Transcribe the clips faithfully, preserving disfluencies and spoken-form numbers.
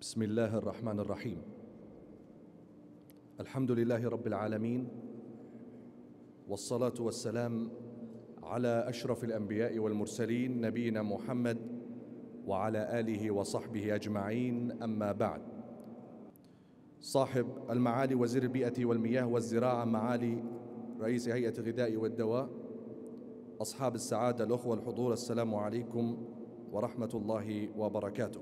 بسم الله الرحمن الرحيم. الحمد لله رب العالمين، والصلاة والسلام على أشرف الأنبياء والمرسلين نبينا محمد وعلى آله وصحبه أجمعين، أما بعد. صاحب المعالي وزير البيئة والمياه والزراعة، معالي رئيس هيئة الغذاء والدواء، أصحاب السعادة، الأخوة الحضور، السلام عليكم ورحمة الله وبركاته.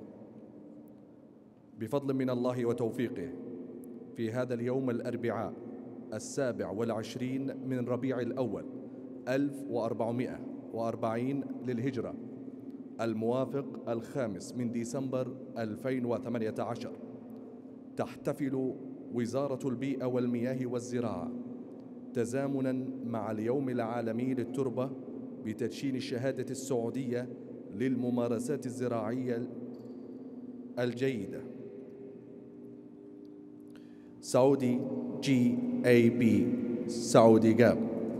بفضل من الله وتوفيقه، في هذا اليوم الأربعاء السابع والعشرين من ربيع الأول ألف وأربعمائة وأربعين للهجرة، الموافق الخامس من ديسمبر ألفين وثمانية عشر، تحتفل وزارة البيئة والمياه والزراعة تزامناً مع اليوم العالمي للتربة بتدشين الشهادة السعودية للممارسات الزراعية الجيدة، سعودي جي اي بي سعودي جاب.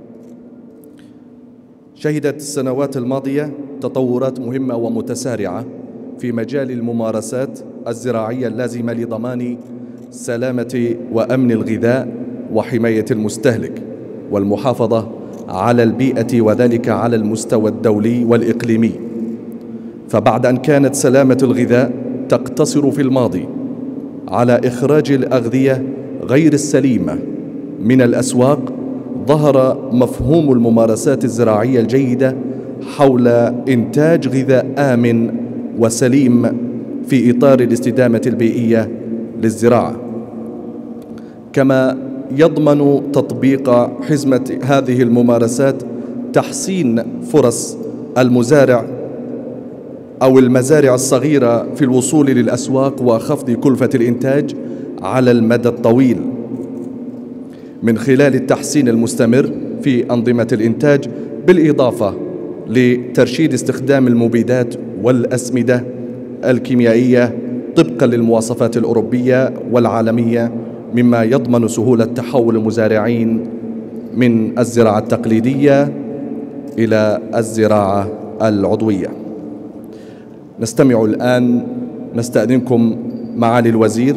شهدت السنوات الماضية تطورات مهمة ومتسارعة في مجال الممارسات الزراعية اللازمة لضمان سلامة وأمن الغذاء وحماية المستهلك والمحافظة على البيئة، وذلك على المستوى الدولي والإقليمي. فبعد أن كانت سلامة الغذاء تقتصر في الماضي على إخراج الأغذية غير السليمة من الأسواق، ظهر مفهوم الممارسات الزراعية الجيدة حول إنتاج غذاء آمن وسليم في إطار الاستدامة البيئية للزراعة، كما يضمن تطبيق حزمة هذه الممارسات تحسين فرص المزارع أو المزارع الصغيرة في الوصول للأسواق وخفض كلفة الإنتاج على المدى الطويل من خلال التحسين المستمر في أنظمة الإنتاج، بالإضافة لترشيد استخدام المبيدات والأسمدة الكيميائية طبقاً للمواصفات الأوروبية والعالمية، مما يضمن سهولة تحول المزارعين من الزراعة التقليدية إلى الزراعة العضوية. نستمع الآن، نستأذنكم معالي الوزير،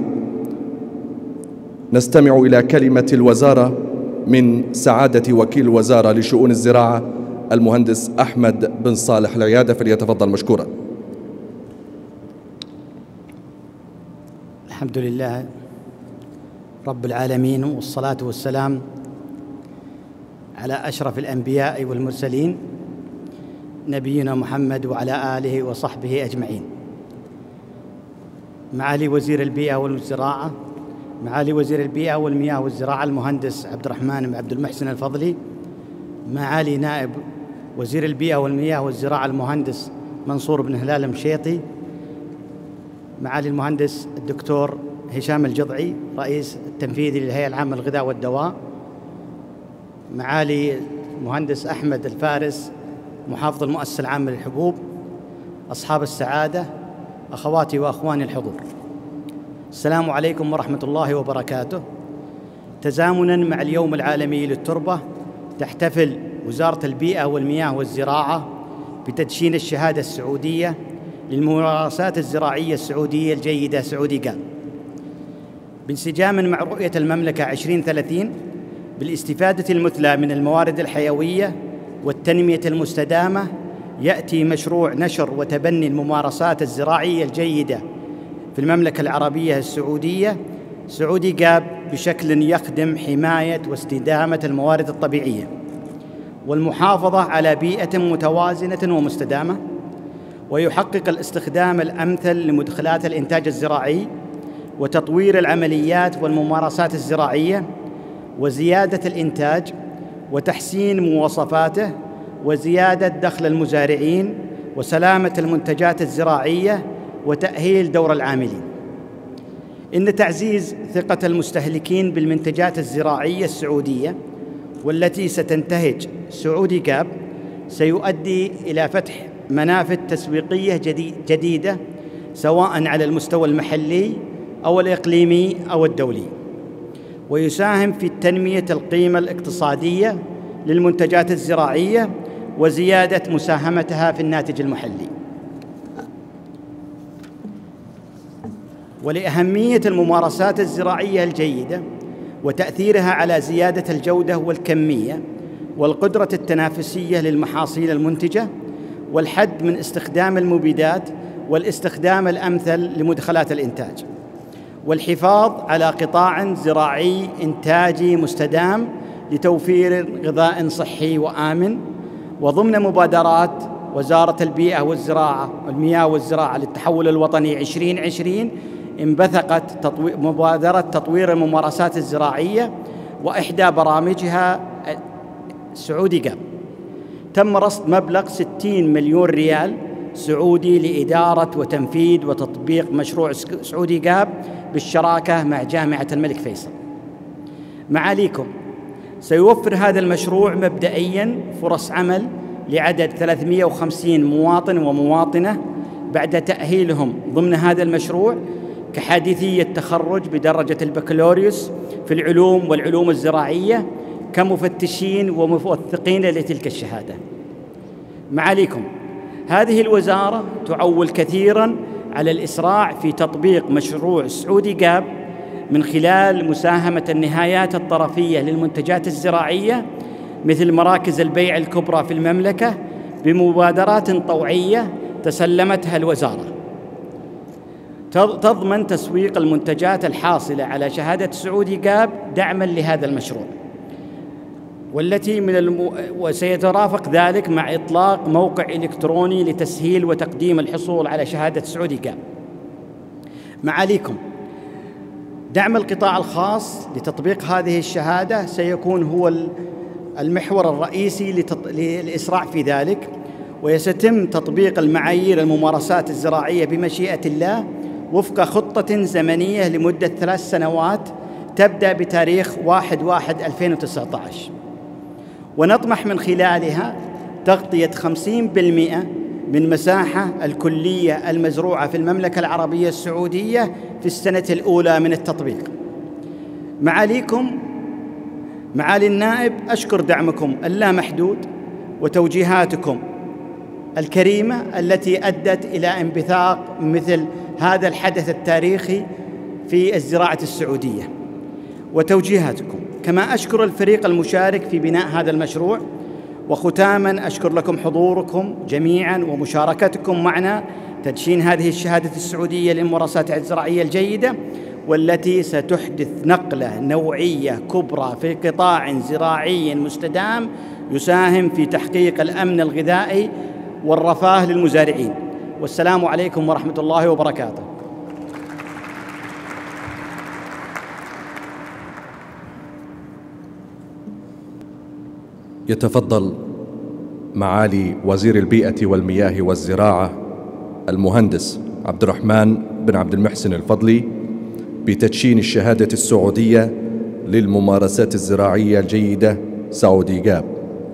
نستمع إلى كلمة الوزارة من سعادة وكيل الوزارة لشؤون الزراعة المهندس أحمد بن صالح العيادة، فليتفضل مشكورا. الحمد لله رب العالمين، والصلاة والسلام على أشرف الأنبياء والمرسلين نبينا محمد وعلى آله وصحبه أجمعين. معالي وزير البيئة والزراعة، معالي وزير البيئة والمياه والزراعة المهندس عبد الرحمن بن عبد المحسن الفضلي، معالي نائب وزير البيئة والمياه والزراعة المهندس منصور بن هلال المشيطي، معالي المهندس الدكتور هشام الجضعي رئيس التنفيذي للهيئة العامة للغذاء والدواء، معالي المهندس أحمد الفارس محافظ المؤسسة العامة للحبوب، أصحاب السعادة، أخواتي وأخواني الحضور، السلام عليكم ورحمة الله وبركاته. تزامناً مع اليوم العالمي للتربة، تحتفل وزارة البيئة والمياه والزراعة بتدشين الشهادة السعودية للممارسات الزراعية السعودية الجيدة سعودي جاب، بانسجام مع رؤية المملكة عشرين ثلاثين بالاستفادة المثلى من الموارد الحيوية والتنمية المستدامة. يأتي مشروع نشر وتبني الممارسات الزراعية الجيدة في المملكة العربية السعودية سعودي جاب بشكل يخدم حماية واستدامة الموارد الطبيعية والمحافظة على بيئة متوازنة ومستدامة، ويحقق الاستخدام الأمثل لمدخلات الإنتاج الزراعي وتطوير العمليات والممارسات الزراعية وزيادة الإنتاج وتحسين مواصفاته وزيادة دخل المزارعين وسلامة المنتجات الزراعية وتأهيل دور العاملين. إن تعزيز ثقة المستهلكين بالمنتجات الزراعية السعودية والتي ستنتهج سعودي جاب سيؤدي إلى فتح منافذ تسويقية جديدة سواء على المستوى المحلي أو الإقليمي أو الدولي، ويساهم في تنمية القيمة الاقتصادية للمنتجات الزراعية وزيادة مساهمتها في الناتج المحلي. ولأهمية الممارسات الزراعية الجيدة وتأثيرها على زيادة الجودة والكمية والقدرة التنافسية للمحاصيل المنتجة والحد من استخدام المبيدات والاستخدام الأمثل لمدخلات الإنتاج والحفاظ على قطاع زراعي إنتاجي مستدام لتوفير غذاء صحي وآمن. وضمن مبادرات وزارة البيئة والزراعة والمياه والزراعة للتحول الوطني عشرين عشرين انبثقت تطوير مبادرة تطوير الممارسات الزراعية، وإحدى برامجها سعودي جاب. تم رصد مبلغ ستين مليون ريال سعودي لإدارة وتنفيذ وتطبيق مشروع سعودي جاب بالشراكة مع جامعة الملك فيصل. معاليكم، سيوفر هذا المشروع مبدئياً فرص عمل لعدد ثلاثمئة وخمسين مواطن ومواطنة بعد تأهيلهم ضمن هذا المشروع كحادثي التخرج بدرجة البكالوريوس في العلوم والعلوم الزراعية كمفتشين وموثقين لتلك الشهادة. معاليكم، هذه الوزارة تعول كثيراً على الإسراع في تطبيق مشروع سعودي جاب من خلال مساهمة النهايات الطرفية للمنتجات الزراعية مثل مراكز البيع الكبرى في المملكة بمبادرات طوعية تسلمتها الوزارة تضمن تسويق المنتجات الحاصلة على شهادة سعودي جاب دعماً لهذا المشروع، والتي من الم... وسيترافق ذلك مع إطلاق موقع إلكتروني لتسهيل وتقديم الحصول على شهادة سعودي جاب. معاليكم، دعم القطاع الخاص لتطبيق هذه الشهادة سيكون هو المحور الرئيسي لتط... للإسراع في ذلك، وسيتم تطبيق المعايير الممارسات الزراعية بمشيئة الله وفق خطة زمنية لمدة ثلاث سنوات تبدأ بتاريخ واحد واحد ألفين وتسعة عشر، ونطمح من خلالها تغطية خمسين بالمئة من مساحة الكلية المزروعة في المملكة العربية السعودية في السنة الأولى من التطبيق. معاليكم، معالي النائب، أشكر دعمكم اللامحدود وتوجيهاتكم الكريمة التي أدت إلى انبثاق مثل هذا الحدث التاريخي في الزراعة السعودية وتوجيهاتكم. كما أشكر الفريق المشارك في بناء هذا المشروع. وختاماً أشكر لكم حضوركم جميعاً ومشاركتكم معنا تدشين هذه الشهادة السعودية للممارسات الزراعية الجيدة، والتي ستحدث نقلة نوعية كبرى في قطاع زراعي مستدام يساهم في تحقيق الأمن الغذائي والرفاه للمزارعين. والسلام عليكم ورحمة الله وبركاته. يتفضل معالي وزير البيئة والمياه والزراعة المهندس عبد الرحمن بن عبد المحسن الفضلي بتدشين الشهادة السعودية للممارسات الزراعية الجيدة سعودي جاب.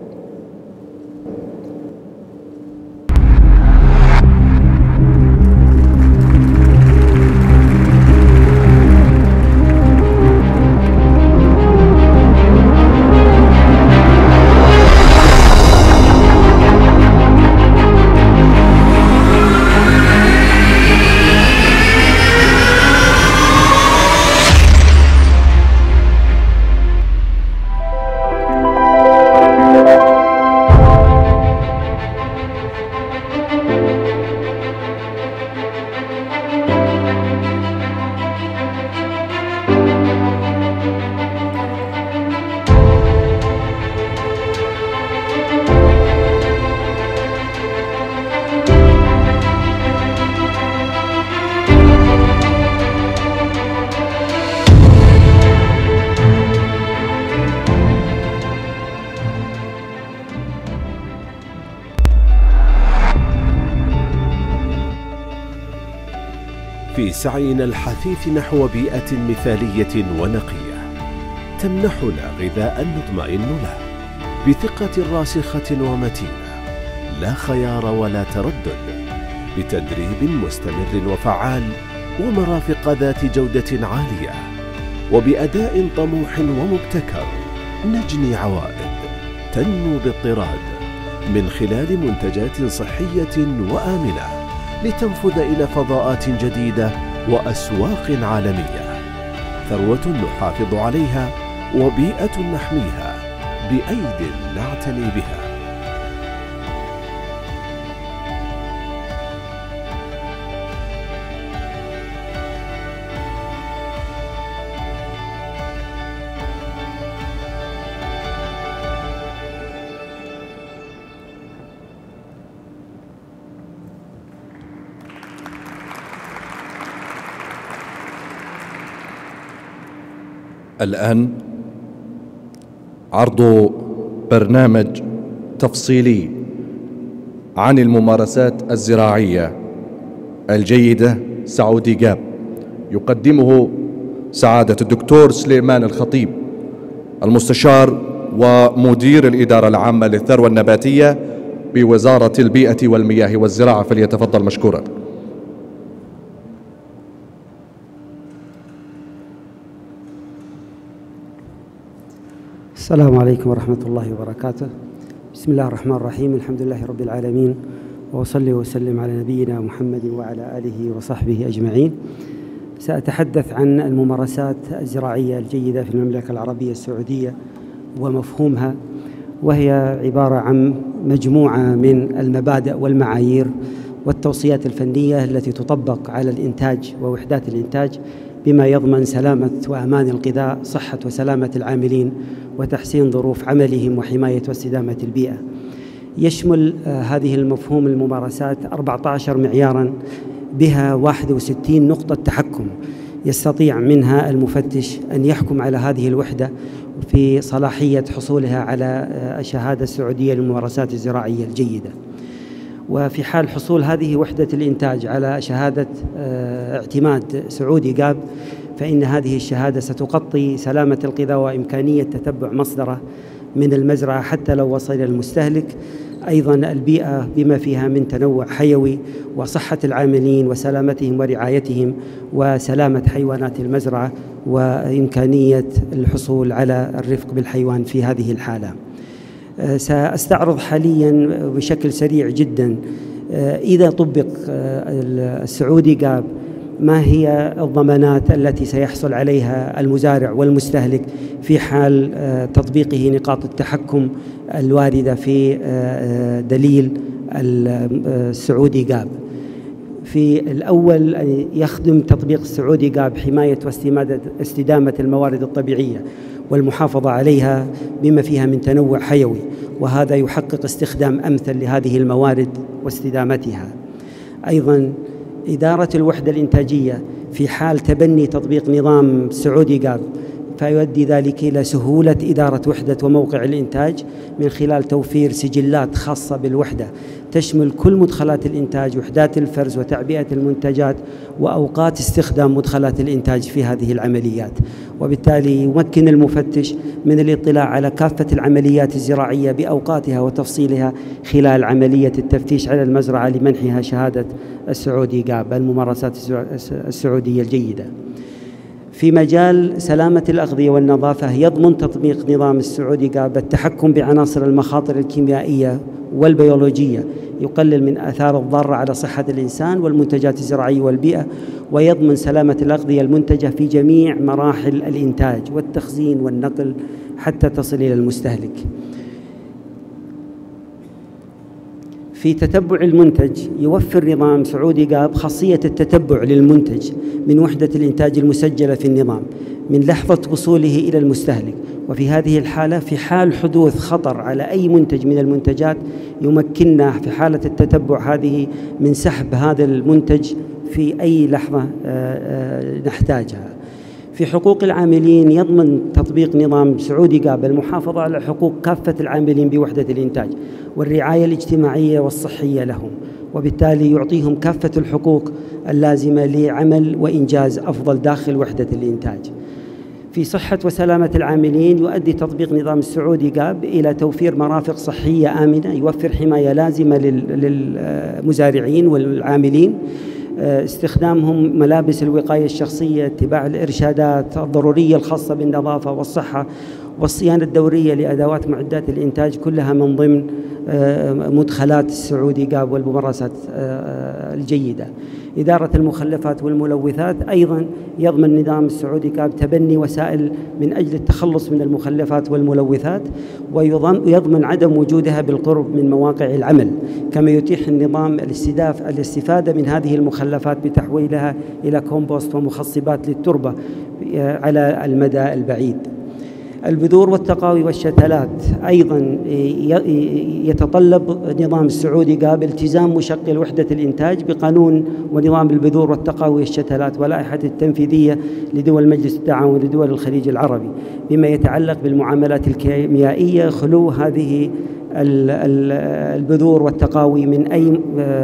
في سعينا الحثيث نحو بيئة مثالية ونقية تمنحنا غذاء نطمئن له بثقة راسخة ومتينة لا خيار ولا تردد، بتدريب مستمر وفعال ومرافق ذات جودة عالية، وبأداء طموح ومبتكر نجني عوائد تنمو باضطراد من خلال منتجات صحية وآمنة لتنفذ إلى فضاءات جديدة وأسواق عالمية، ثروة نحافظ عليها وبيئة نحميها بأيد نعتني بها. الآن عرض برنامج تفصيلي عن الممارسات الزراعية الجيدة سعودي جاب، يقدمه سعادة الدكتور سليمان الخطيب، المستشار ومدير الإدارة العامة للثروة النباتية بوزارة البيئة والمياه والزراعة، فليتفضل مشكورا. السلام عليكم ورحمة الله وبركاته. بسم الله الرحمن الرحيم، الحمد لله رب العالمين، وأصلي وسلم على نبينا محمد وعلى آله وصحبه أجمعين. سأتحدث عن الممارسات الزراعية الجيدة في المملكة العربية السعودية ومفهومها، وهي عبارة عن مجموعة من المبادئ والمعايير والتوصيات الفنية التي تطبق على الإنتاج ووحدات الإنتاج بما يضمن سلامة وأمان الغذاء، صحة وسلامة العاملين، وتحسين ظروف عملهم، وحماية واستدامة البيئة. يشمل آه هذه المفهوم الممارسات أربعة عشر معياراً بها واحد وستين نقطة تحكم يستطيع منها المفتش أن يحكم على هذه الوحدة في صلاحية حصولها على آه الشهادة السعودية للممارسات الزراعية الجيدة. وفي حال حصول هذه وحدة الإنتاج على شهادة آه اعتماد سعودي جاب، فإن هذه الشهادة ستغطي سلامة الغذاء وإمكانية تتبع مصدره من المزرعة حتى لو وصل إلى المستهلك، أيضا البيئة بما فيها من تنوع حيوي، وصحة العاملين وسلامتهم ورعايتهم، وسلامة حيوانات المزرعة، وإمكانية الحصول على الرفق بالحيوان في هذه الحالة. سأستعرض حاليا بشكل سريع جدا إذا طبق السعودي جاب ما هي الضمانات التي سيحصل عليها المزارع والمستهلك في حال تطبيقه نقاط التحكم الواردة في دليل السعودي جاب. في الأول أن يخدم تطبيق السعودي جاب حماية واستدامة الموارد الطبيعية والمحافظة عليها بما فيها من تنوع حيوي، وهذا يحقق استخدام أمثل لهذه الموارد واستدامتها. أيضا إدارة الوحدة الإنتاجية في حال تبني تطبيق نظام سعودي جاب، فيؤدي ذلك إلى سهولة إدارة وحدة وموقع الإنتاج من خلال توفير سجلات خاصة بالوحدة تشمل كل مدخلات الإنتاج، وحدات الفرز وتعبئة المنتجات، وأوقات استخدام مدخلات الإنتاج في هذه العمليات. وبالتالي يمكن المفتش من الاطلاع على كافة العمليات الزراعية بأوقاتها وتفصيلها خلال عملية التفتيش على المزرعة لمنحها شهادة السعودي جاب الممارسات السعودية الجيدة. في مجال سلامة الأغذية والنظافة، يضمن تطبيق نظام السعودي جاب التحكم بعناصر المخاطر الكيميائية والبيولوجية، يقلل من آثار الضارة على صحة الإنسان والمنتجات الزراعية والبيئة، ويضمن سلامة الأغذية المنتجة في جميع مراحل الإنتاج والتخزين والنقل حتى تصل إلى المستهلك. في تتبع المنتج، يوفر نظام سعودي جاب خاصية التتبع للمنتج من وحدة الإنتاج المسجلة في النظام من لحظة وصوله إلى المستهلك. وفي هذه الحالة في حال حدوث خطر على أي منتج من المنتجات، يمكننا في حالة التتبع هذه من سحب هذا المنتج في أي لحظة نحتاجها. في حقوق العاملين، يضمن تطبيق نظام سعودي جاب المحافظة على حقوق كافة العاملين بوحدة الإنتاج والرعاية الاجتماعية والصحية لهم، وبالتالي يعطيهم كافة الحقوق اللازمة لعمل وإنجاز أفضل داخل وحدة الإنتاج. في صحة وسلامة العاملين، يؤدي تطبيق نظام السعودي جاب إلى توفير مرافق صحية آمنة، يوفر حماية لازمة للمزارعين والعاملين، استخدامهم ملابس الوقاية الشخصية، اتباع الإرشادات الضرورية الخاصة بالنظافة والصحة، والصيانة الدورية لأدوات معدات الإنتاج كلها من ضمن مدخلات السعودي قاب والممارسات الجيدة. إدارة المخلفات والملوثات أيضا يضمن نظام السعودي قاب تبني وسائل من أجل التخلص من المخلفات والملوثات، ويضمن عدم وجودها بالقرب من مواقع العمل، كما يتيح النظام الاستفادة من هذه المخلفات بتحويلها إلى كومبوست ومخصبات للتربة على المدى البعيد. البذور والتقاوي والشتلات أيضا يتطلب نظام السعودي قاب التزام مشغل وحدة الإنتاج بقانون ونظام البذور والتقاوي والشتلات واللائحة التنفيذية لدول مجلس التعاون لدول الخليج العربي بما يتعلق بالمعاملات الكيميائية، خلو هذه البذور والتقاوي من أي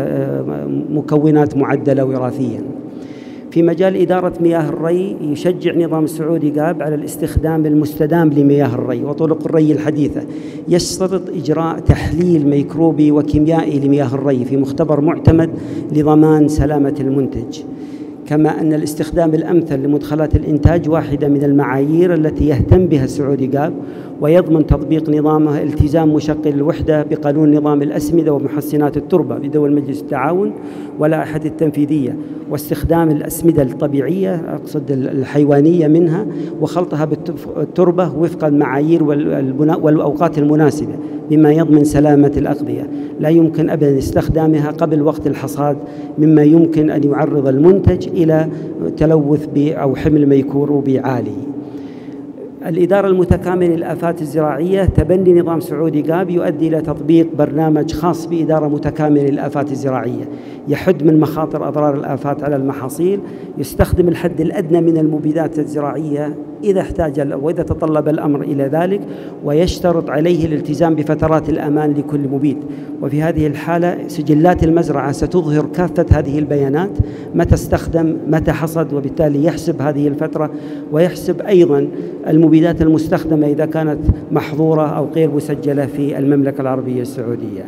مكونات معدلة وراثيا. في مجال إدارة مياه الري يشجع نظام السعودي قاب على الاستخدام المستدام لمياه الري وطرق الري الحديثة، يشترط إجراء تحليل ميكروبي وكيميائي لمياه الري في مختبر معتمد لضمان سلامة المنتج، كما أن الاستخدام الأمثل لمدخلات الإنتاج واحدة من المعايير التي يهتم بها السعودي قاب، ويضمن تطبيق نظامه التزام مشغل الوحدة بقانون نظام الأسمدة ومحسنات التربة بدول مجلس التعاون واللائحة التنفيذية، واستخدام الأسمدة الطبيعية أقصد الحيوانية منها وخلطها بالتربة وفق المعايير والأوقات المناسبة بما يضمن سلامة الأغذية. لا يمكن أبدا استخدامها قبل وقت الحصاد مما يمكن أن يعرض المنتج إلى تلوث أو حمل ميكروبي عالي. الإدارة المتكاملة للآفات الزراعية تبني نظام سعودي قاب يؤدي إلى تطبيق برنامج خاص بإدارة متكاملة للآفات الزراعية يحد من مخاطر أضرار الآفات على المحاصيل، يستخدم الحد الأدنى من المبيدات الزراعية إذا احتاج وإذا تطلب الأمر إلى ذلك، ويشترط عليه الالتزام بفترات الأمان لكل مبيد. وفي هذه الحالة سجلات المزرعة ستظهر كافة هذه البيانات، متى استخدم، متى حصد، وبالتالي يحسب هذه الفترة ويحسب أيضا المبيدات المستخدمة إذا كانت محظورة أو غير مسجلة في المملكة العربية السعودية.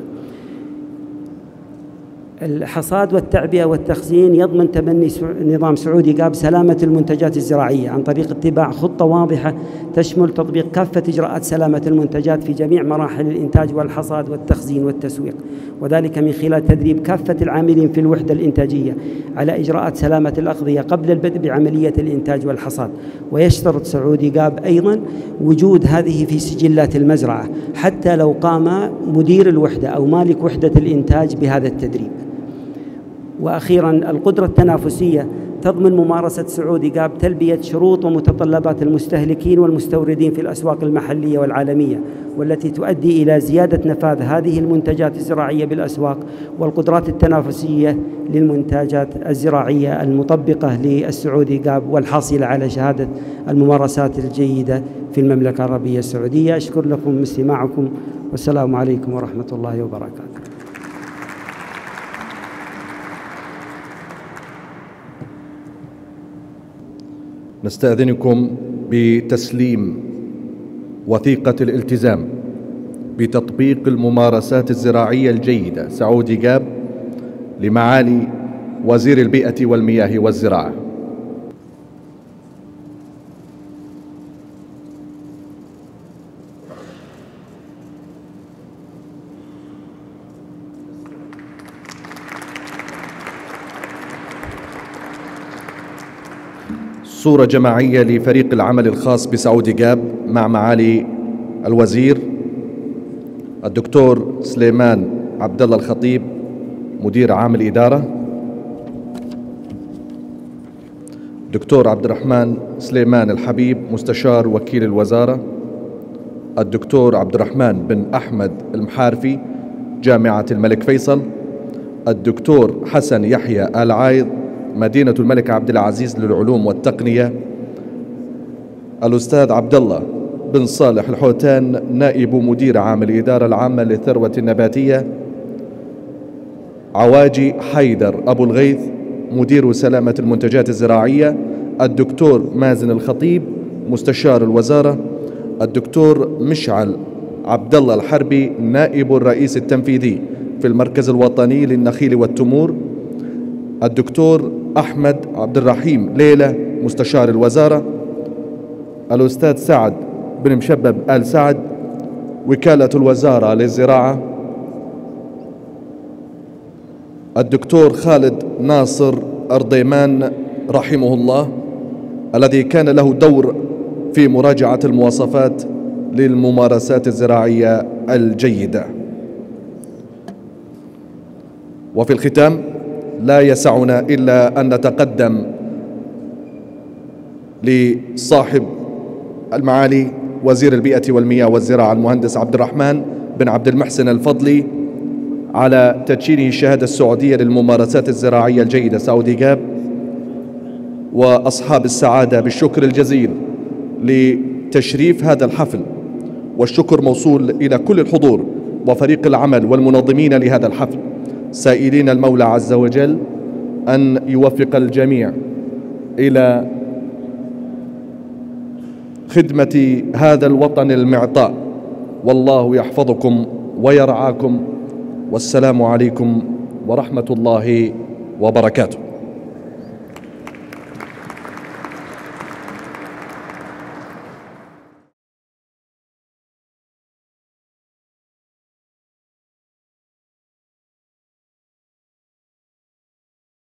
الحصاد والتعبئة والتخزين يضمن تبني نظام سعودي قاب سلامة المنتجات الزراعية عن طريق اتباع خطة واضحة تشمل تطبيق كافة إجراءات سلامة المنتجات في جميع مراحل الإنتاج والحصاد والتخزين والتسويق، وذلك من خلال تدريب كافة العاملين في الوحدة الإنتاجية على إجراءات سلامة الأغذية قبل البدء بعملية الإنتاج والحصاد. ويشترط سعودي قاب أيضا وجود هذه في سجلات المزرعة حتى لو قام مدير الوحدة أو مالك وحدة الإنتاج بهذا التدريب. وأخيرا القدرة التنافسية تضمن ممارسة سعودي قاب تلبية شروط ومتطلبات المستهلكين والمستوردين في الأسواق المحلية والعالمية، والتي تؤدي إلى زيادة نفاذ هذه المنتجات الزراعية بالأسواق والقدرات التنافسية للمنتجات الزراعية المطبقة للسعودي قاب والحاصلة على شهادة الممارسات الجيدة في المملكة العربية السعودية. أشكر لكم استماعكم والسلام عليكم ورحمة الله وبركاته. نستأذنكم بتسليم وثيقة الالتزام بتطبيق الممارسات الزراعية الجيدة سعودي قاب لمعالي وزير البيئة والمياه والزراعة. صورة جماعية لفريق العمل الخاص بسعودي قاب مع معالي الوزير الدكتور سليمان عبد الله الخطيب مدير عام الإدارة، دكتور عبد الرحمن سليمان الحبيب مستشار وكيل الوزارة، الدكتور عبد الرحمن بن أحمد المحارفي جامعة الملك فيصل، الدكتور حسن يحيى آل عايض مدينة الملك عبد العزيز للعلوم والتقنية، الأستاذ عبد الله بن صالح الحوتان نائب مدير عام الإدارة العامة للثروة النباتية، عواجي حيدر أبو الغيث مدير سلامة المنتجات الزراعية، الدكتور مازن الخطيب مستشار الوزارة، الدكتور مشعل عبد الله الحربي نائب الرئيس التنفيذي في المركز الوطني للنخيل والتمور، الدكتور أحمد عبد الرحيم ليلى مستشار الوزارة، الأستاذ سعد بن مشبب آل سعد، وكالة الوزارة للزراعة، الدكتور خالد ناصر أرضيمان رحمه الله، الذي كان له دور في مراجعة المواصفات للممارسات الزراعية الجيدة. وفي الختام لا يسعنا إلا أن نتقدم لصاحب المعالي وزير البيئة والمياه والزراعة المهندس عبد الرحمن بن عبد المحسن الفضلي على تدشينه الشهادة السعودية للممارسات الزراعية الجيدة سعودي جاب، وأصحاب السعادة بالشكر الجزيل لتشريف هذا الحفل، والشكر موصول إلى كل الحضور وفريق العمل والمنظمين لهذا الحفل، سائلين المولى عز وجل أن يوفق الجميع إلى خدمة هذا الوطن المعطاء، والله يحفظكم ويرعاكم، والسلام عليكم ورحمة الله وبركاته.